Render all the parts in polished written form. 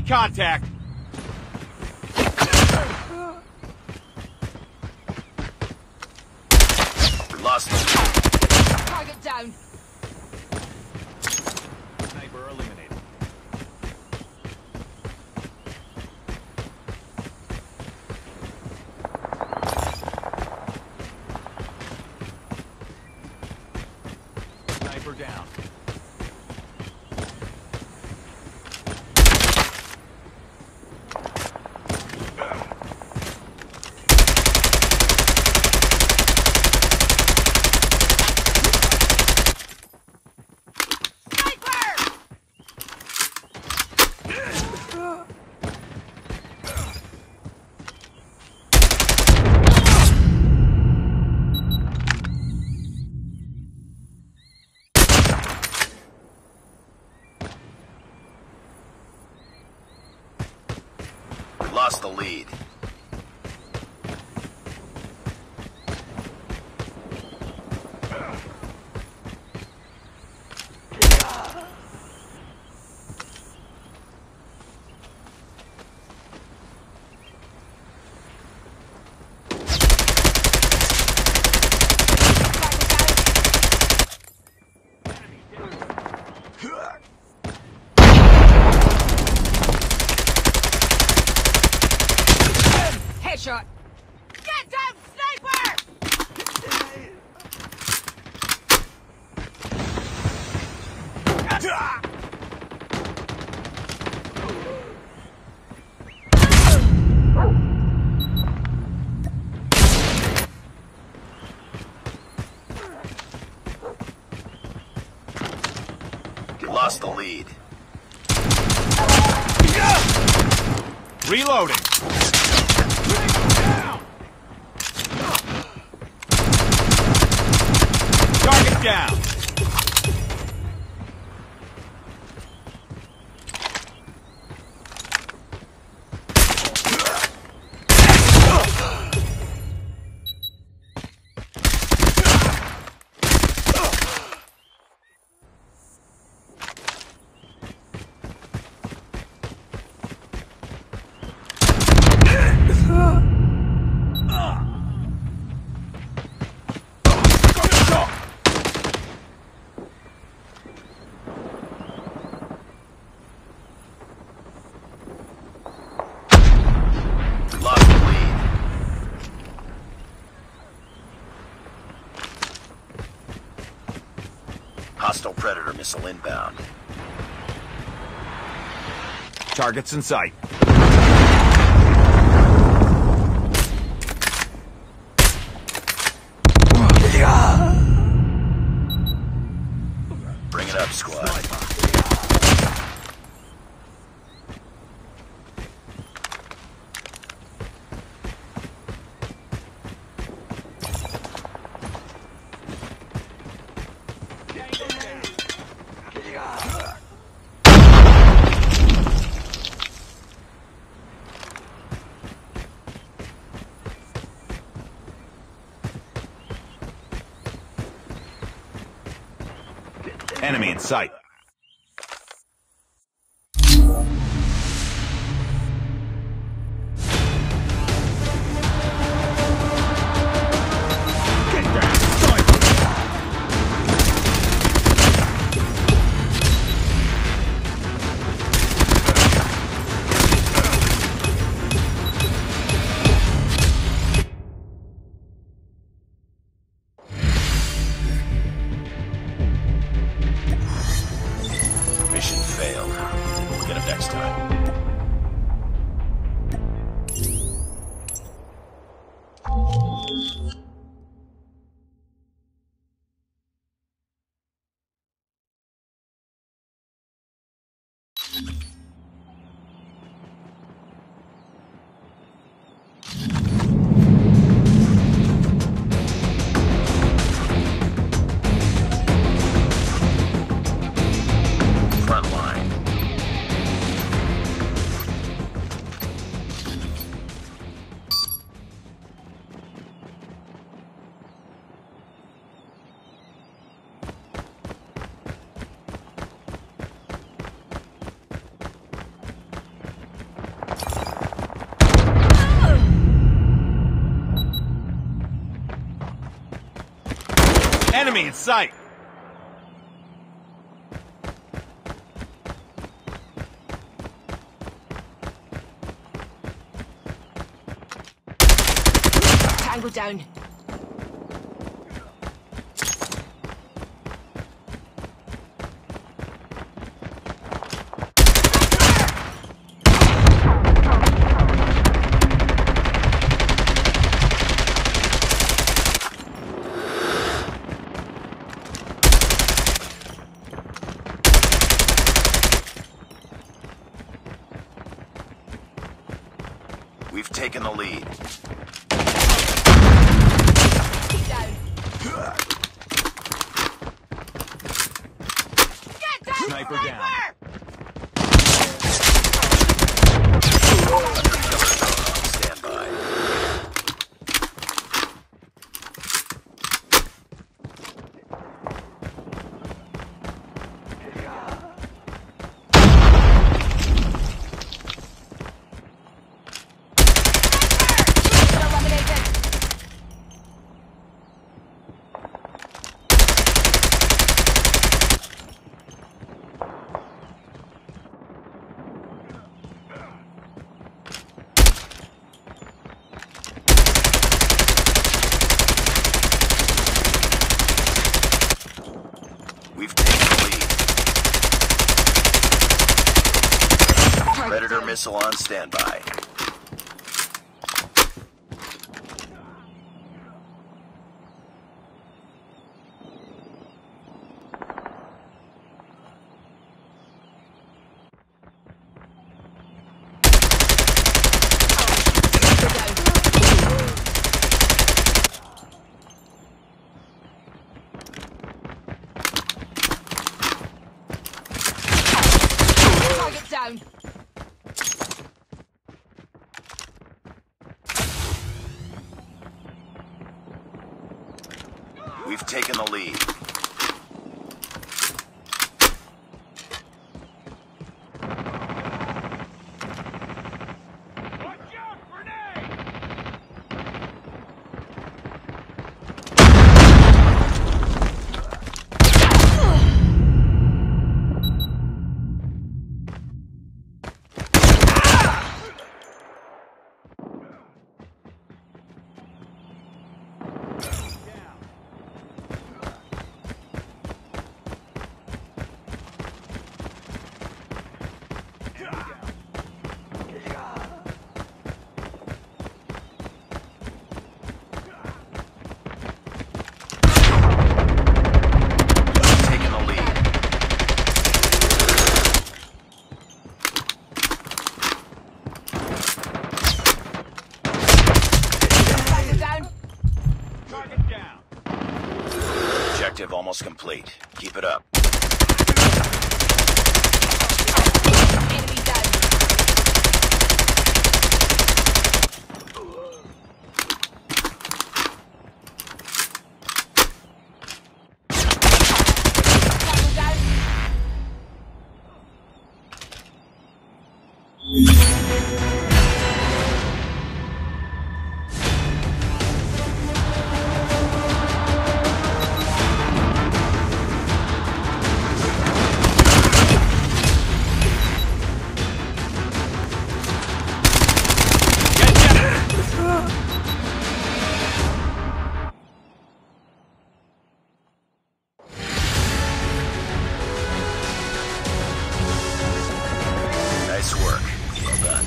contact. Lost them. Target down. Sniper eliminated. Sniper down. Lost the lead. Headshot. Get down, sniper! Lost the lead. Reloading. Target down. Hostile Predator missile inbound. Targets in sight. Bring it up, squad. Enemy in sight. Mission failed. We'll get him next time. Front line. Enemy in sight. Tango down. We've taken the lead. Keep down. Get down, Sniper down. Stand by. Eliminated. We've taken the lead. Predator missile on standby. Target down. We've taken the lead. Taken the lead. Tango down. Target down. Objective almost complete. Keep it up. Enemy down. Tango down. Nice work. Well done.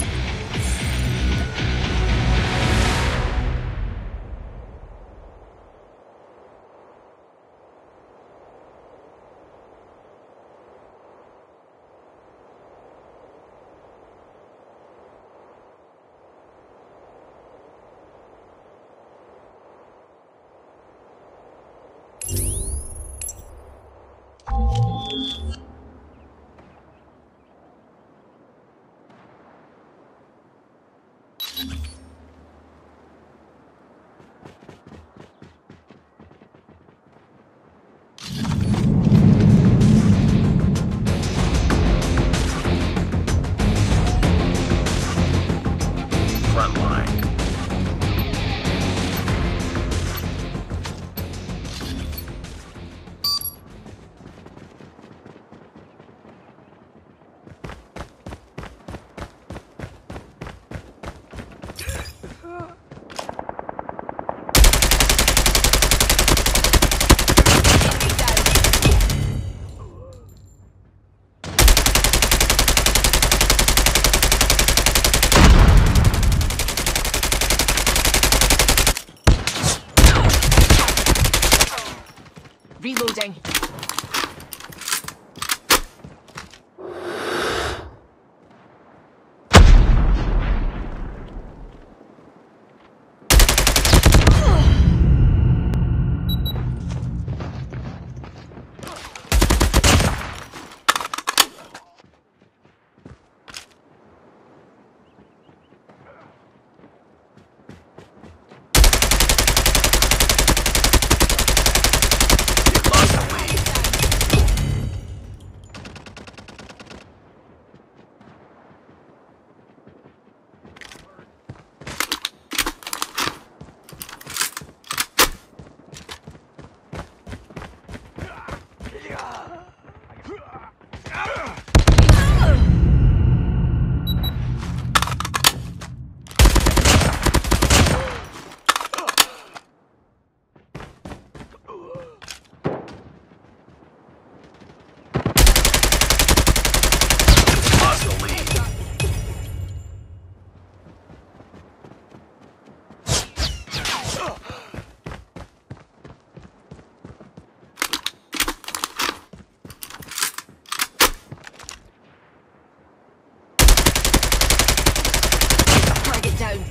Front line. Reloading. Down.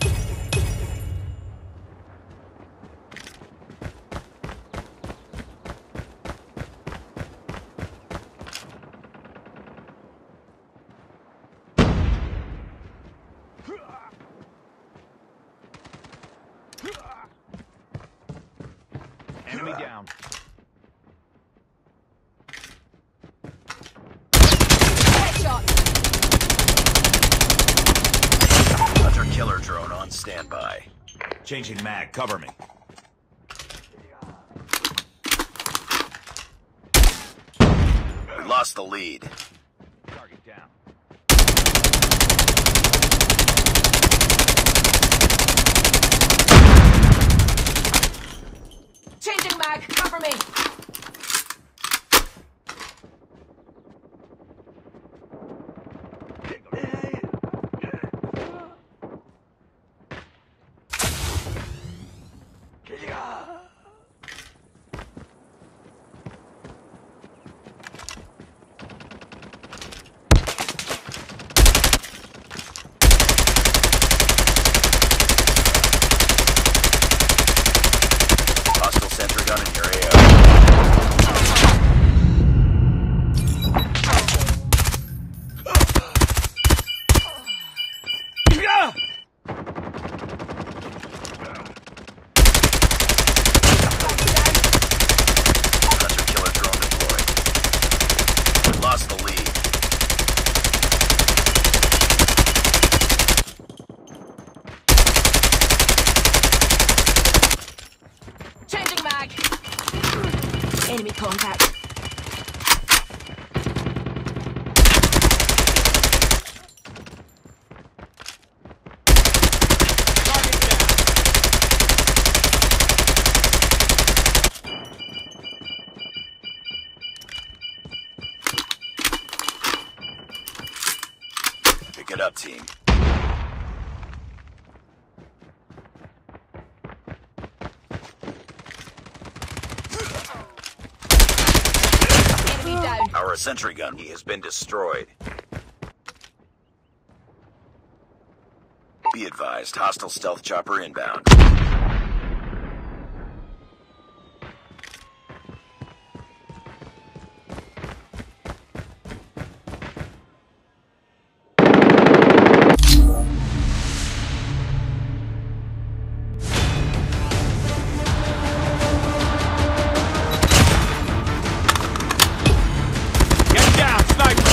Enemy down. Headshot. Killer drone on standby. Changing mag. Cover me. We lost the lead. Target down. Changing mag. Cover me. Hostile sentry gun in your AO. Hunter killer drone deployed. We lost the lead. Changing mag. Enemy contact. Target down. Pick it up, team. Enemy down. Our sentry gun has been destroyed. Be advised, hostile stealth chopper inbound. Get down, sniper.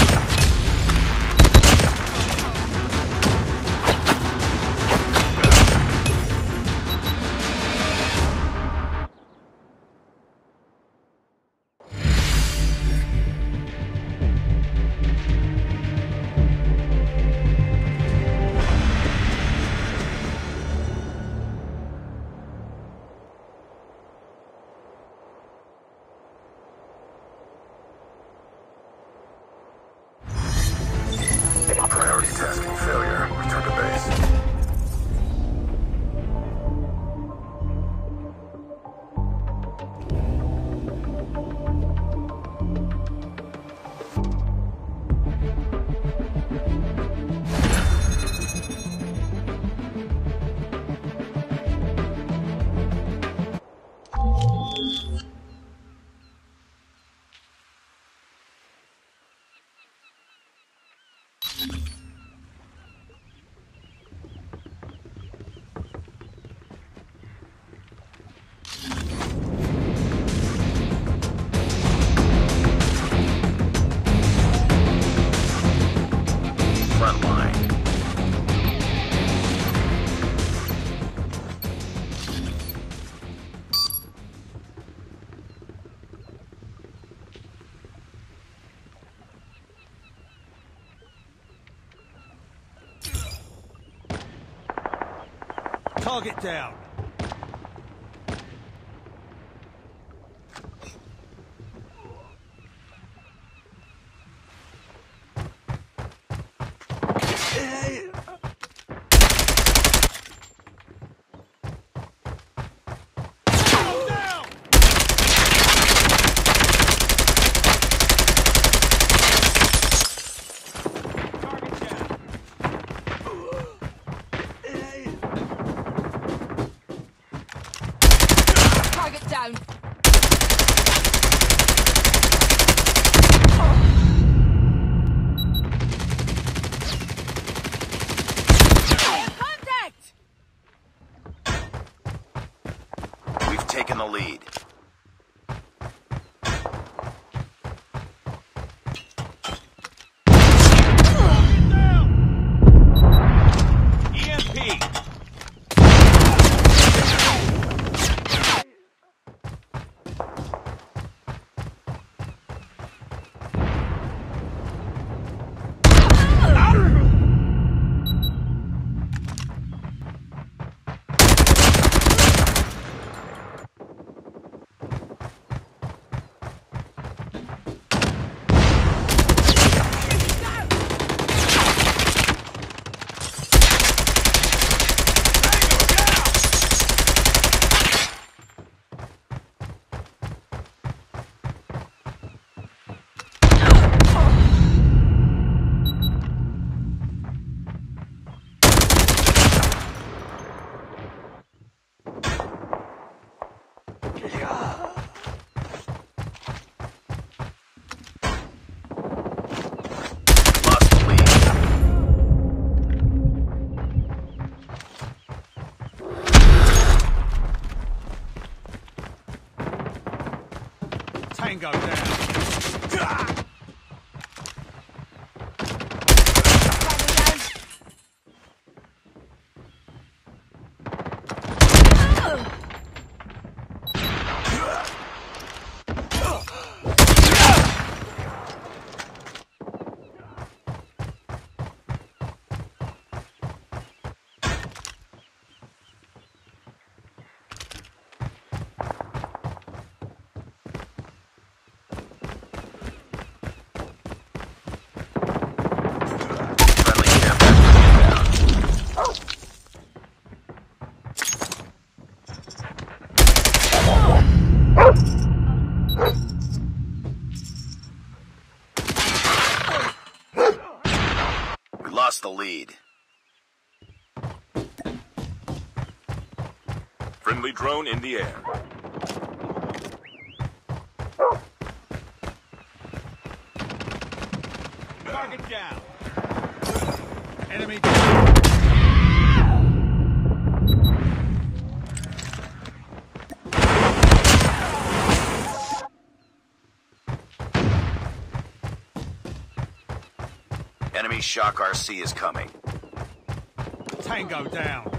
Front line. Target down. Target down. Contact! We've taken the lead. EMP. Lost the lead. Tango down. Friendly care package inbound. We lost the lead. Friendly drone in the air. Target down. Enemy down. Enemy shock RC is coming. Tango down.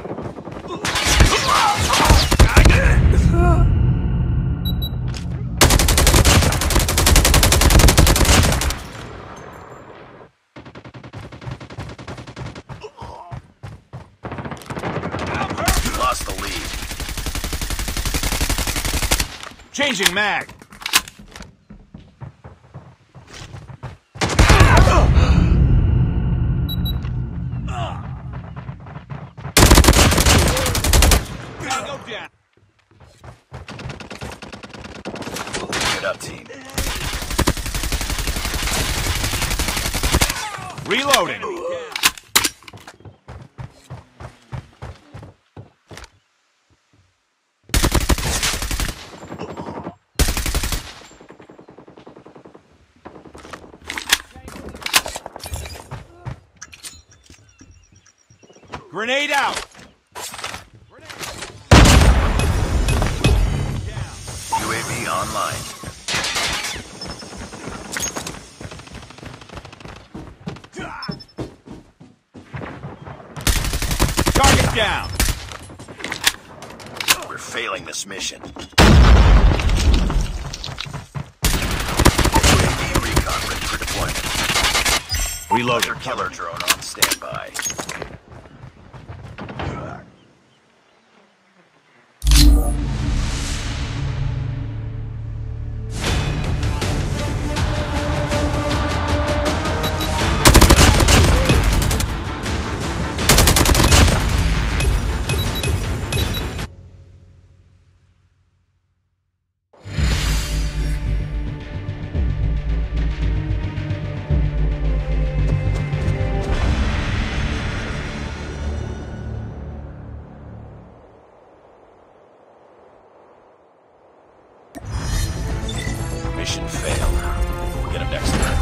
Lost the lead. Changing mag. Tango down. Good up, team. Reloading. Grenade out! UAV online. Target down! We're failing this mission. UAV recon ready for deployment. Reload Your killer drone on standby. Mission failed. We'll get him next time.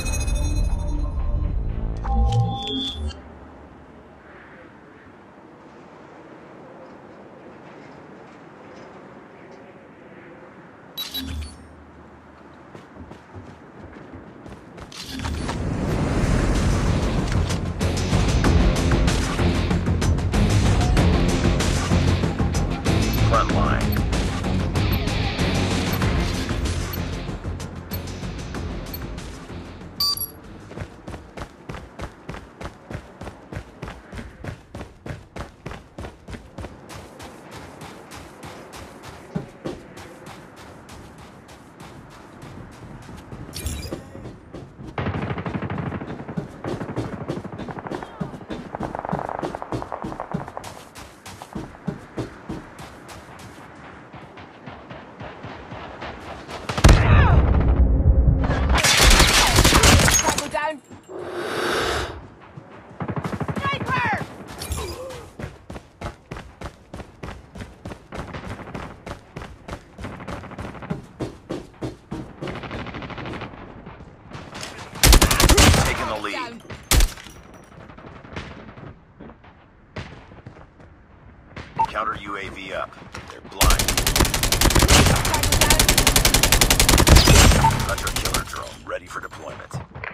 Front line. Tango down. Sniper! Taking the lead. Down. Counter UAV up. They're blind. Tango Hunter killer drone ready for deployment.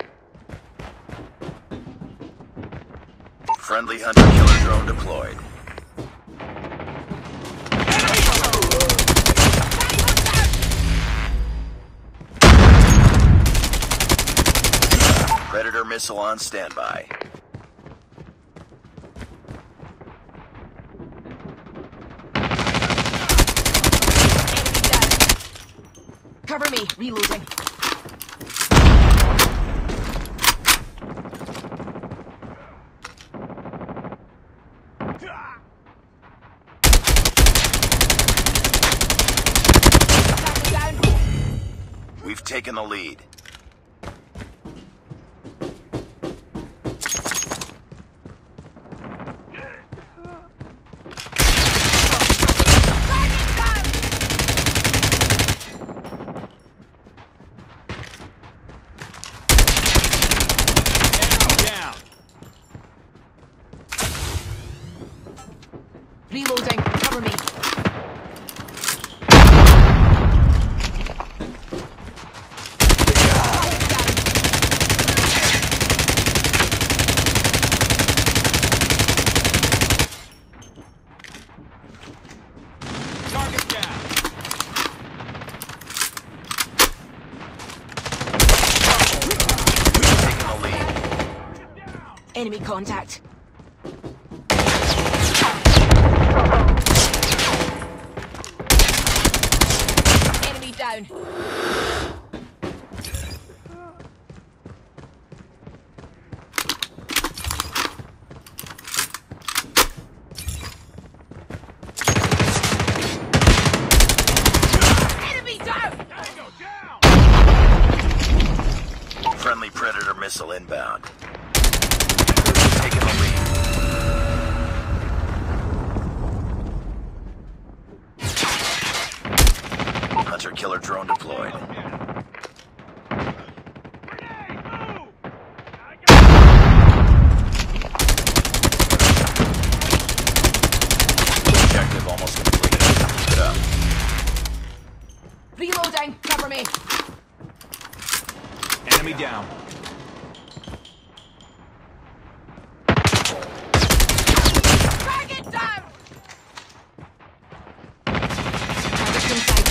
Friendly hunter killer drone deployed. Predator missile on standby. Cover me. Reloading. Tango down. We've taken the lead. Enemy down! Reloading. Cover me. Target down! Taking the lead. Enemy contact. Enemy down. Enemy down. Tango down! Friendly Predator missile inbound. Taking the lead. Hunter killer drone deployed. Grenade, move! Reloading. Cover me. Enemy down. Target down. Target in sight.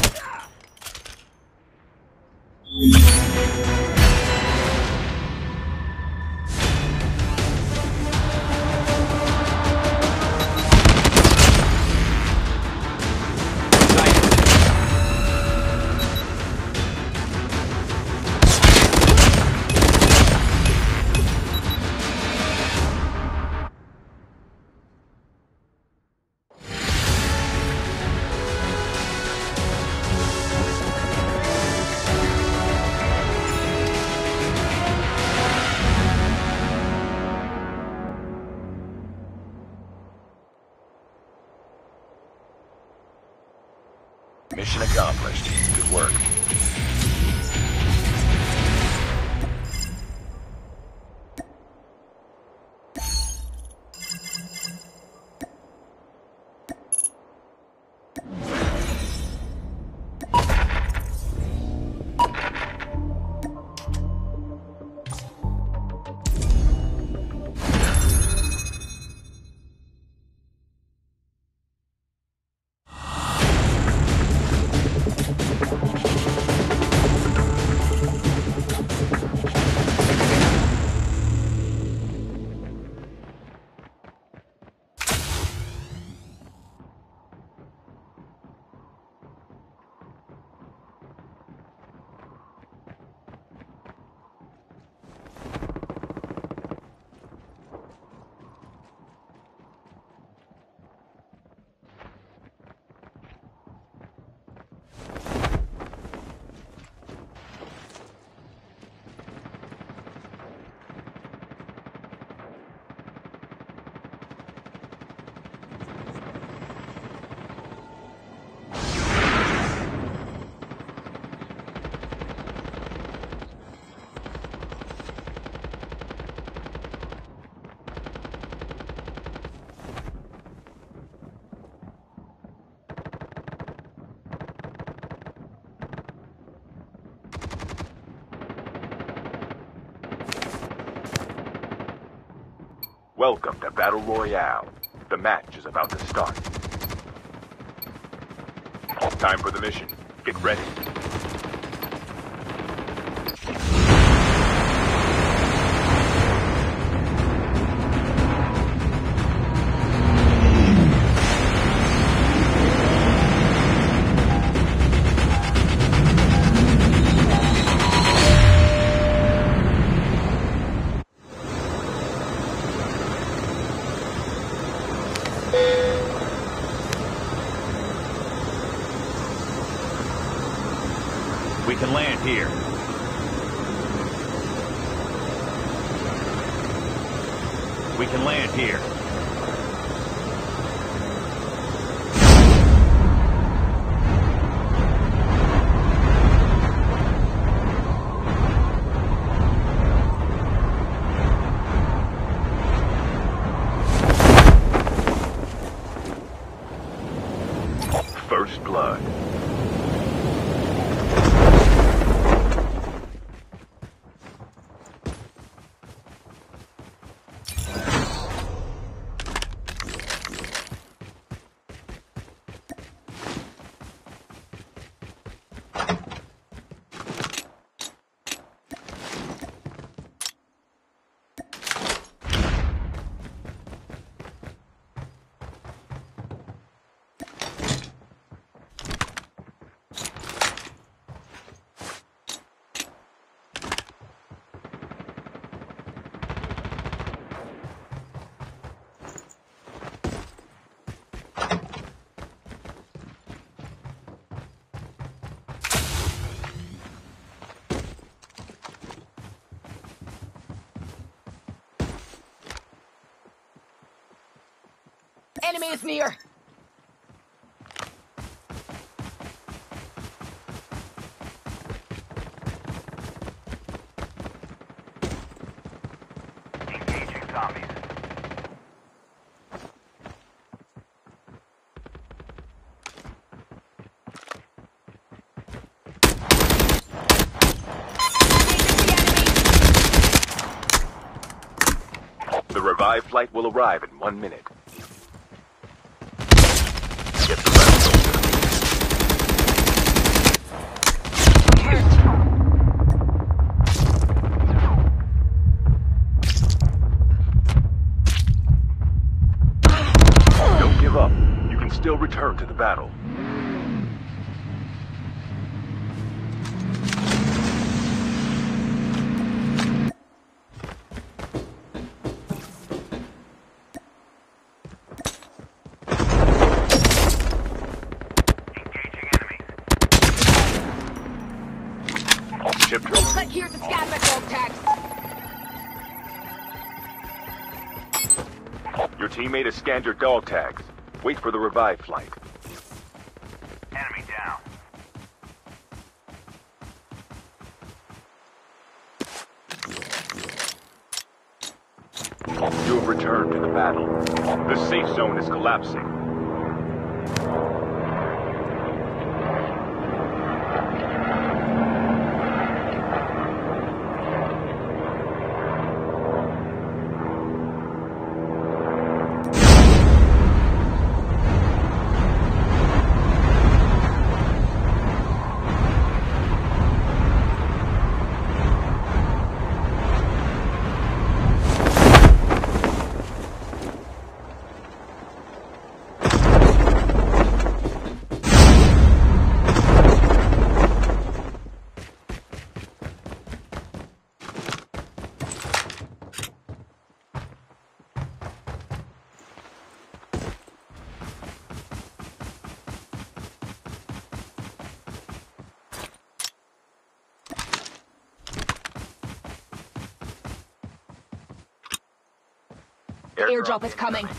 Mission accomplished. Good work. Welcome to Battle Royale. The match is about to start. Time for the mission. Get ready. We can land here. We can land here. First blood. Enemy is near. Engaging zombies. revive flight will arrive in 1 minute. Get the rest, soldier. Don't give up. You can still return to the battle. Ship Looks like here's a scan missile text. Your teammate has scanned your dog tags. Wait for the revive flight. Enemy down. You have returned to the battle. The safe zone is collapsing. Airdrop is coming.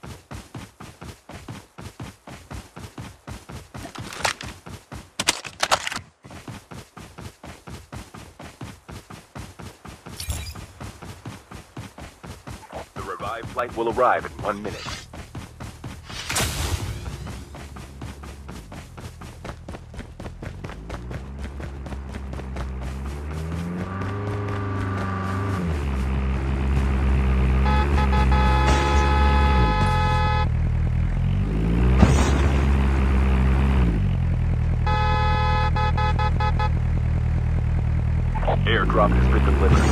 The revive flight will arrive in 1 minute. Airdrop has been delivered.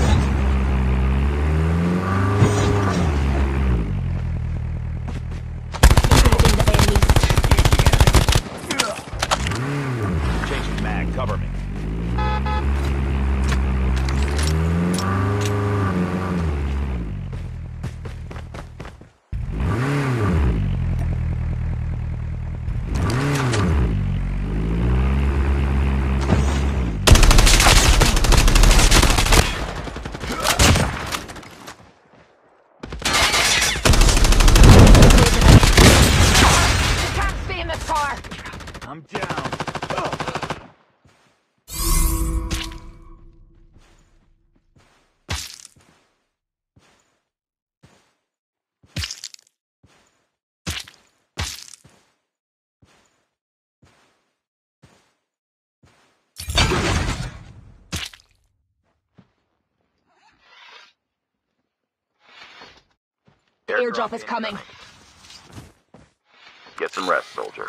Changing mag, cover me. I'm down. Airdrop is coming. Get some rest, soldier.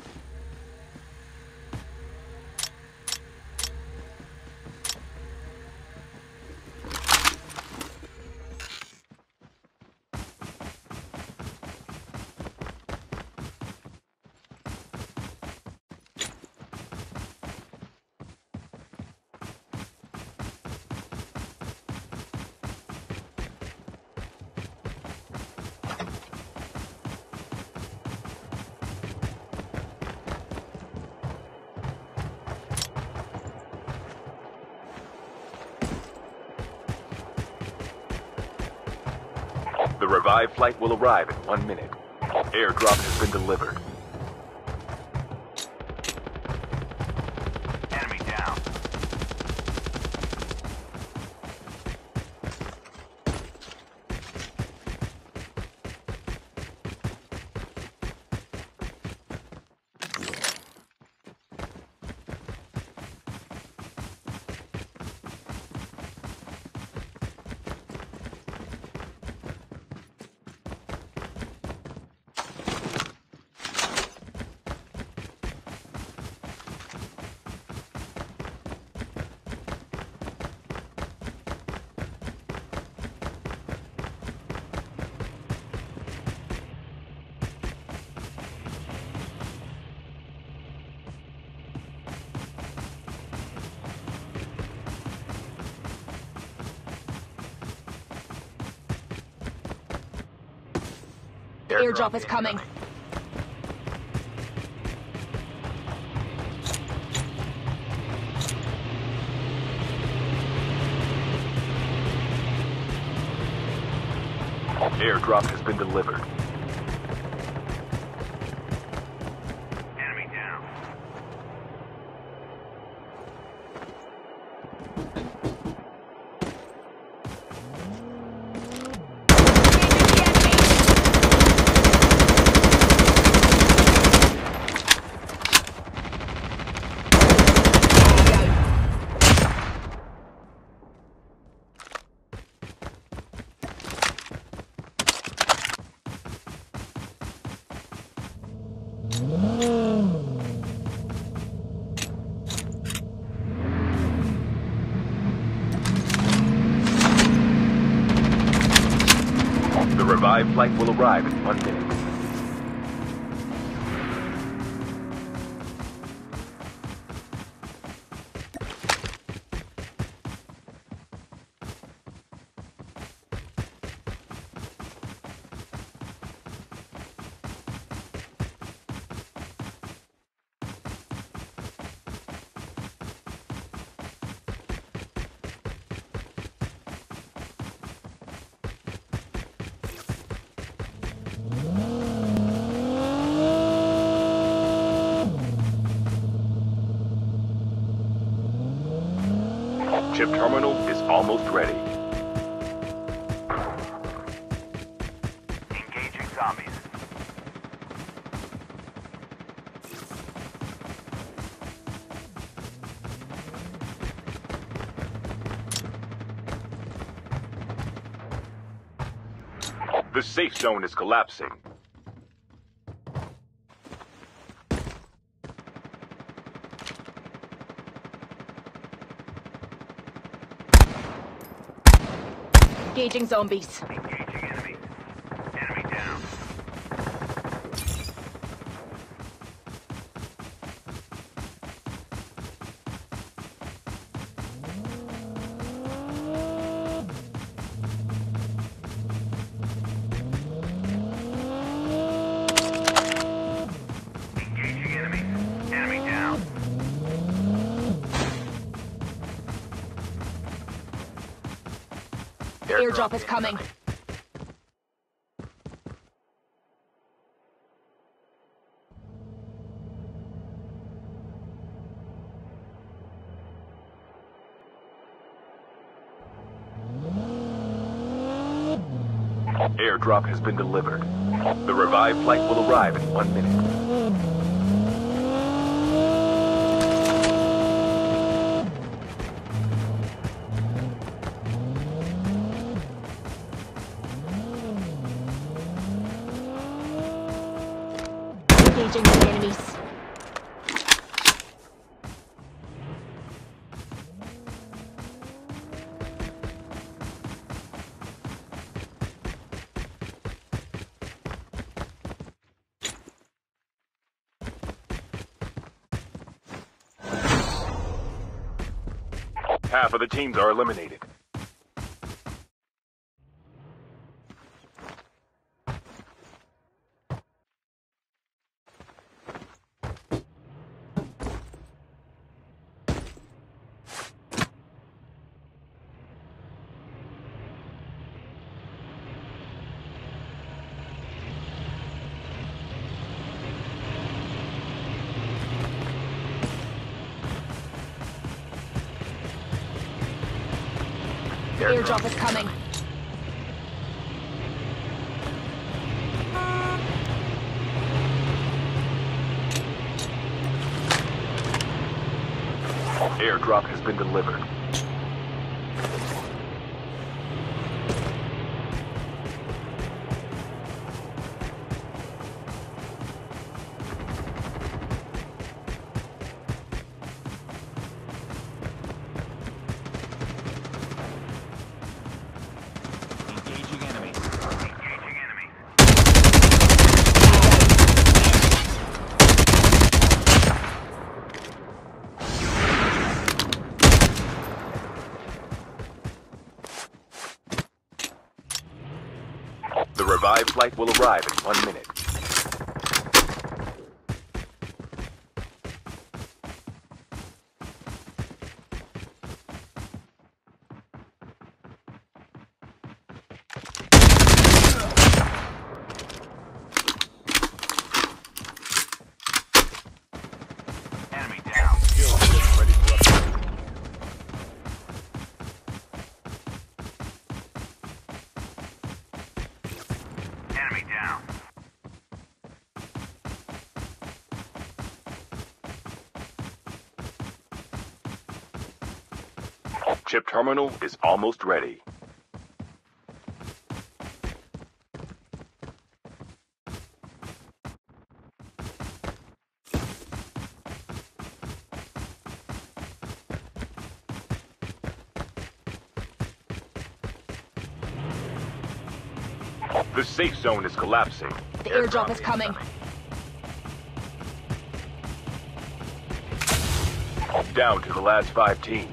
The revive flight will arrive in 1 minute. Airdrop has been delivered. Enemy down. Airdrop is coming. Airdrop has been delivered. Enemy down. The revived flight will arrive in 1 minute. Chip terminal is almost ready. Engaging zombies. The safe zone is collapsing. Engaging zombies. Engaging enemy. Enemy down. Engaging enemy. Enemy down. Airdrop is coming. Airdrop has been delivered. The revived flight will arrive in 1 minute. Engaging the enemies. Half of the teams are eliminated. Airdrop is coming. Airdrop has been delivered. Engaging enemies. Engaging enemy. The revived flight will arrive in 1 minute. Enemy down. Ready for upgrade. Enemy down. Chip terminal is almost ready. The safe zone is collapsing. The airdrop is coming. Down to the last 5 teams.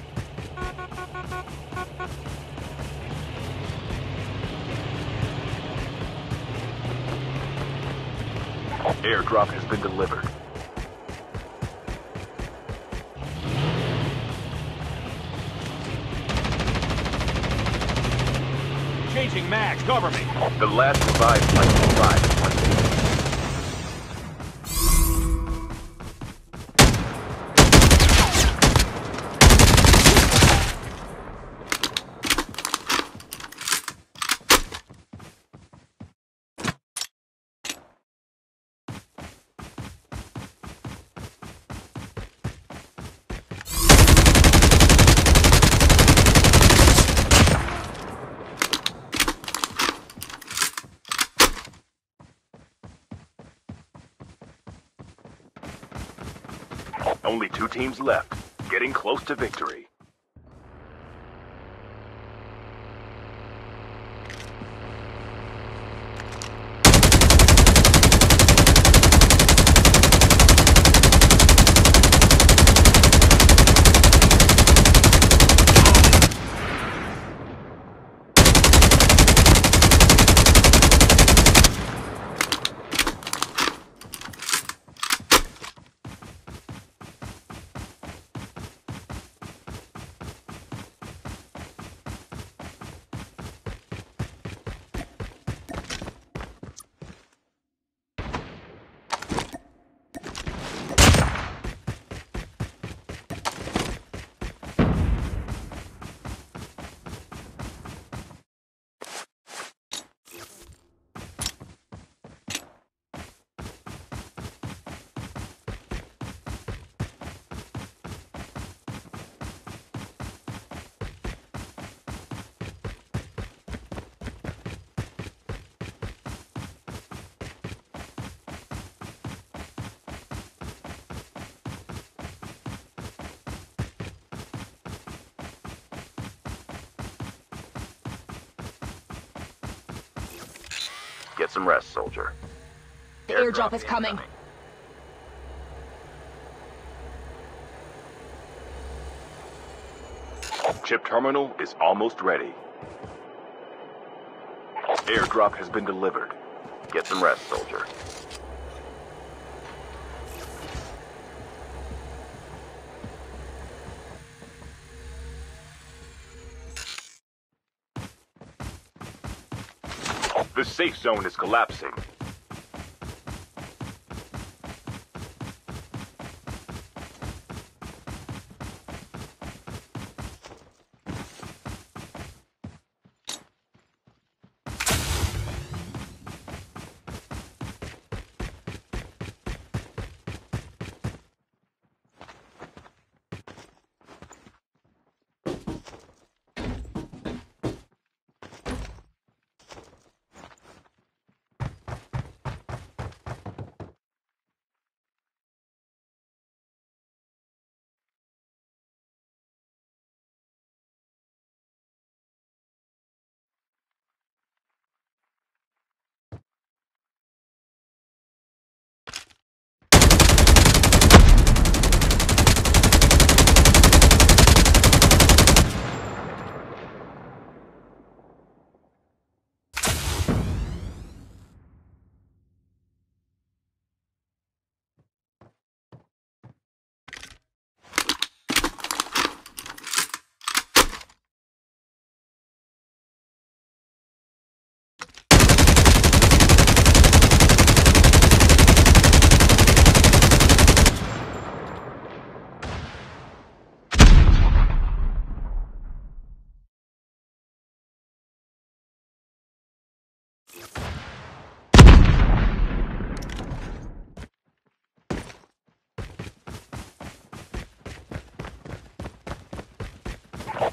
Airdrop has been delivered. Changing mags. Cover me. The last revived flight will arrive in 1 minute. Only 2 teams left, getting close to victory. Get some rest, soldier. The airdrop is coming. Chip terminal is almost ready. Airdrop has been delivered. Get some rest, soldier. The safe zone is collapsing.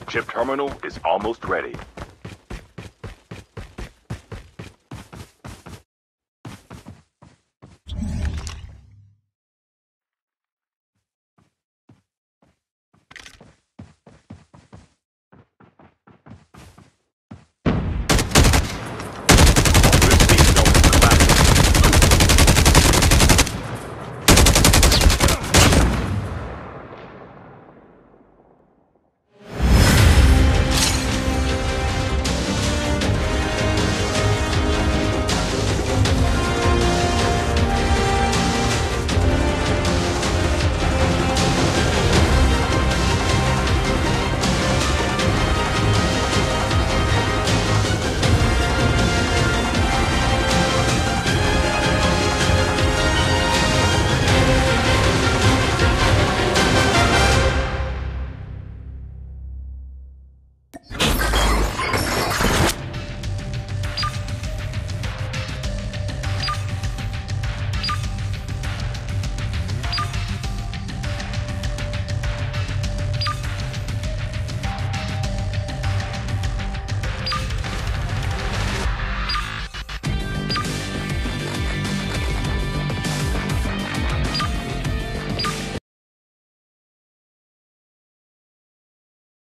Chip terminal is almost ready.